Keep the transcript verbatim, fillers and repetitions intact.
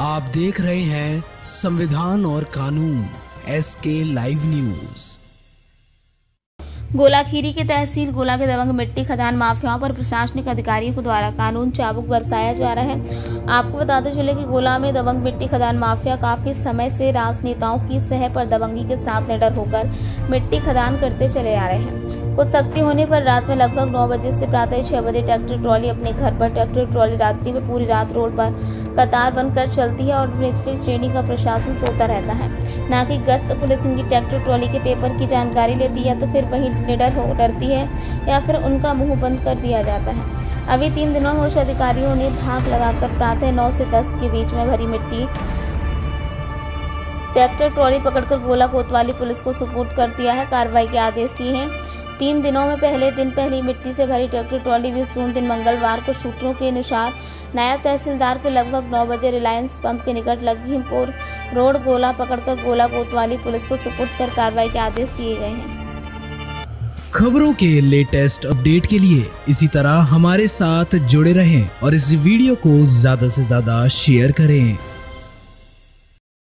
आप देख रहे हैं संविधान और कानून एस के लाइव न्यूज। गोलाखीरी के तहसील गोला के दबंग मिट्टी खदान माफियाओं पर प्रशासनिक अधिकारियों के द्वारा कानून चाबुक बरसाया जा रहा है। आपको बताते चले कि गोला में दबंग मिट्टी खदान माफिया काफी समय से राजनेताओं की सह पर दबंगी के साथ निडर होकर मिट्टी खदान करते चले आ रहे हैं। कुछ सख्ती होने पर रात में लगभग नौ बजे से प्रातः छह बजे ट्रैक्टर ट्रॉली अपने घर पर ट्रैक्टर ट्रॉली रात्रि में पूरी रात रोड पर कतार बनकर चलती है और निचली श्रेणी का प्रशासन सोता रहता है। न कि गश्त पुलिस इनकी ट्रैक्टर ट्रॉली के पेपर की जानकारी लेती है तो फिर वहीं निडर हो डरती है या फिर उनका मुंह बंद कर दिया जाता है। अभी तीन दिनों में उच्च अधिकारियों ने धाक लगाकर प्रातः नौ से दस के बीच में भरी मिट्टी ट्रैक्टर ट्रॉली पकड़कर गोला कोतवाली पुलिस को सुपुर्द कर दिया है। कार्रवाई के आदेश दिए हैं। तीन दिनों में पहले दिन पहली मिट्टी से भरी ट्रैक्टर ट्रॉली बीस जून दिन मंगलवार को सूत्रों के अनुसार नायब तहसीलदार के लगभग नौ बजे रिलायंस पंप के निकट लखीमपुर रोड गोला पकड़कर गोला कोतवाली पुलिस को सुपुर्द कर कार्रवाई के आदेश दिए गए हैं। खबरों के लेटेस्ट अपडेट के लिए इसी तरह हमारे साथ जुड़े रहें और इस वीडियो को ज्यादा से ज्यादा शेयर करें।